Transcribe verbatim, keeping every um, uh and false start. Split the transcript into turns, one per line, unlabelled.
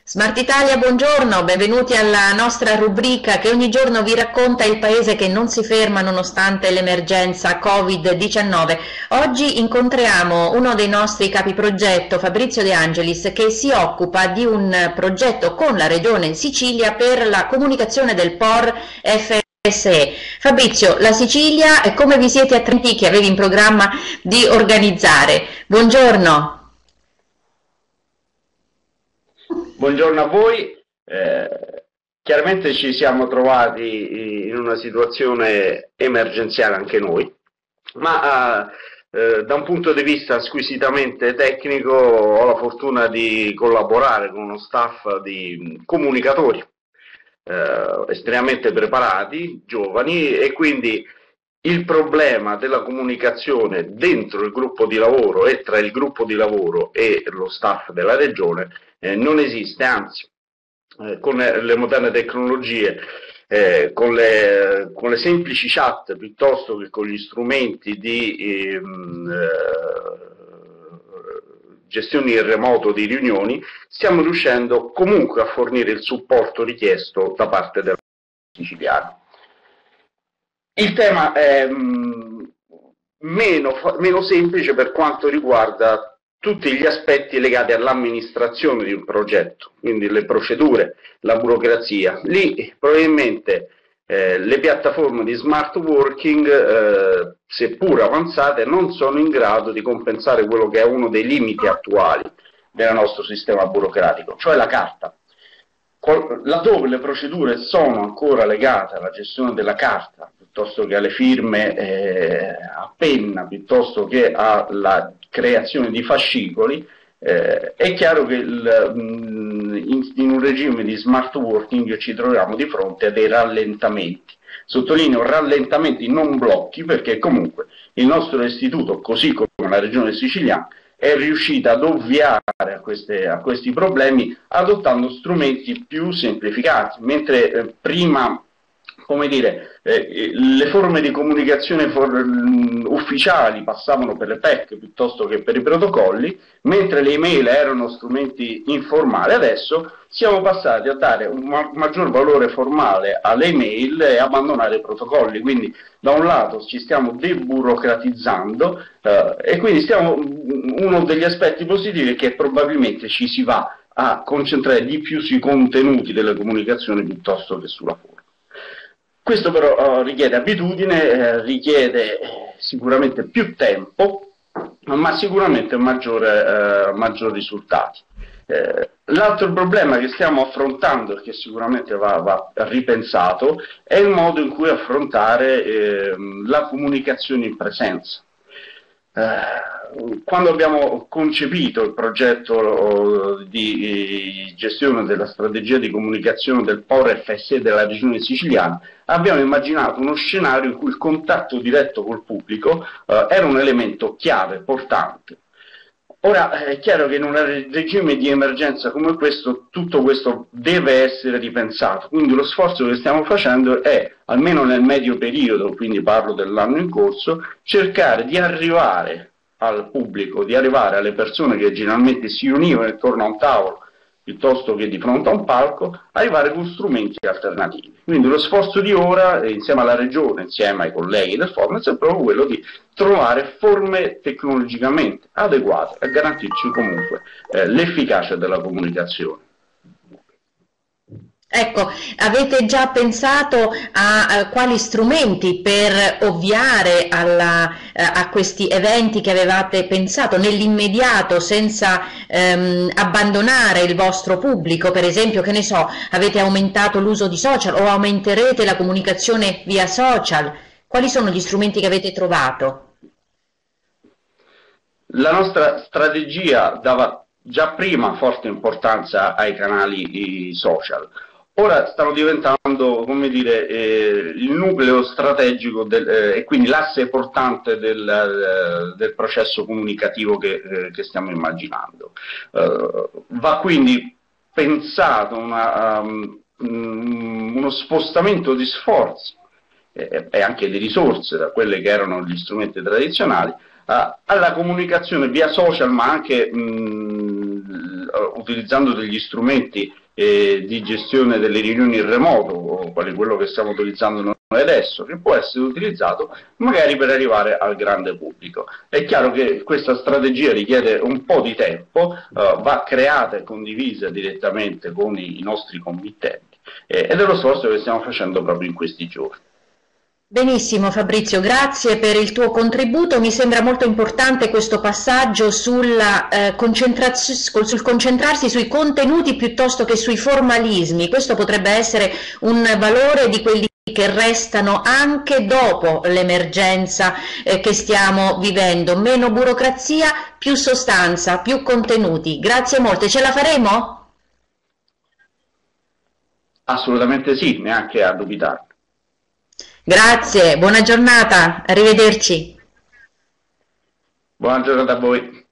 Smart Italia, buongiorno, benvenuti alla nostra rubrica che ogni giorno vi racconta il paese che non si ferma nonostante l'emergenza Covid diciannove. Oggi incontriamo uno dei nostri capi progetto, Fabrizio De Angelis, che si occupa di un progetto con la Regione Sicilia per la comunicazione del P O R F S E. Fabrizio, la Sicilia, come vi siete attrezzati che avevi in programma di organizzare? Buongiorno.
Buongiorno a voi, eh, chiaramente ci siamo trovati in una situazione emergenziale anche noi, ma eh, da un punto di vista squisitamente tecnico ho la fortuna di collaborare con uno staff di comunicatori eh, estremamente preparati, giovani, e quindi il problema della comunicazione dentro il gruppo di lavoro e tra il gruppo di lavoro e lo staff della regione eh, non esiste, anzi eh, con le moderne tecnologie, eh, con, le, con le semplici chat piuttosto che con gli strumenti di ehm, eh, gestione in remoto di riunioni, stiamo riuscendo comunque a fornire il supporto richiesto da parte del siciliano. Il tema è mh, meno, meno semplice per quanto riguarda tutti gli aspetti legati all'amministrazione di un progetto, quindi le procedure, la burocrazia. Lì probabilmente eh, le piattaforme di smart working, eh, seppur avanzate, non sono in grado di compensare quello che è uno dei limiti attuali del nostro sistema burocratico, cioè la carta. Laddove le procedure sono ancora legate alla gestione della carta, piuttosto che alle firme eh, a penna, piuttosto che alla creazione di fascicoli, eh, è chiaro che il, in, in un regime di smart working ci troviamo di fronte a dei rallentamenti. Sottolineo rallentamenti, non blocchi, perché comunque il nostro istituto, così come la regione siciliana, è riuscita ad ovviare a, queste, a questi problemi adottando strumenti più semplificati, mentre eh, prima, come dire, eh, le forme di comunicazione for ufficiali passavano per le P E C piuttosto che per i protocolli, mentre le email erano strumenti informali. Adesso siamo passati a dare un ma maggior valore formale alle email e abbandonare i protocolli, quindi da un lato ci stiamo deburocratizzando eh, e quindi stiamo, uno degli aspetti positivi è che probabilmente ci si va a concentrare di più sui contenuti delle comunicazioni piuttosto che sulla forma. Questo però uh, richiede abitudine, eh, richiede eh, sicuramente più tempo, ma sicuramente maggiore, eh, maggiori risultati. Eh, L'altro problema che stiamo affrontando e che sicuramente va, va ripensato è il modo in cui affrontare eh, la comunicazione in presenza. Eh, quando abbiamo concepito il progetto di gestione della strategia di comunicazione del P O R F S E della regione siciliana, abbiamo immaginato uno scenario in cui il contatto diretto col pubblico eh, era un elemento chiave, portante. Ora è chiaro che in un regime di emergenza come questo tutto questo deve essere ripensato, quindi lo sforzo che stiamo facendo è, almeno nel medio periodo, quindi parlo dell'anno in corso, cercare di arrivare al pubblico, di arrivare alle persone che generalmente si univano intorno a un tavolo piuttosto che di fronte a un palco, arrivare con strumenti alternativi. Quindi lo sforzo di ora, insieme alla Regione, insieme ai colleghi del Formez, è proprio quello di trovare forme tecnologicamente adeguate a garantirci comunque eh, l'efficacia della comunicazione.
Ecco, avete già pensato a, a quali strumenti per ovviare alla, a questi eventi che avevate pensato nell'immediato senza ehm, abbandonare il vostro pubblico? Per esempio, che ne so, avete aumentato l'uso di social o aumenterete la comunicazione via social? Quali sono gli strumenti che avete trovato?
La nostra strategia dava già prima forte importanza ai canali social. Ora stanno diventando, come dire, eh, il nucleo strategico del, eh, e quindi l'asse portante del, eh, del processo comunicativo che, eh, che stiamo immaginando. Uh, va quindi pensato una, um, uno spostamento di sforzi eh, e anche di risorse da quelle che erano gli strumenti tradizionali uh, alla comunicazione via social, ma anche mh, utilizzando degli strumenti eh, di gestione delle riunioni in remoto, quale quello che stiamo utilizzando noi adesso, che può essere utilizzato magari per arrivare al grande pubblico. È chiaro che questa strategia richiede un po' di tempo, eh, va creata e condivisa direttamente con i, i nostri committenti, eh, ed è lo sforzo che stiamo facendo proprio in questi giorni.
Benissimo Fabrizio, grazie per il tuo contributo. Mi sembra molto importante questo passaggio sulla, eh, sul concentrarsi sui contenuti piuttosto che sui formalismi. Questo potrebbe essere un valore di quelli che restano anche dopo l'emergenza eh, che stiamo vivendo. Meno burocrazia, più sostanza, più contenuti. Grazie molte, ce la faremo?
Assolutamente sì, neanche a dubitare.
Grazie, buona giornata, arrivederci.
Buona giornata a voi.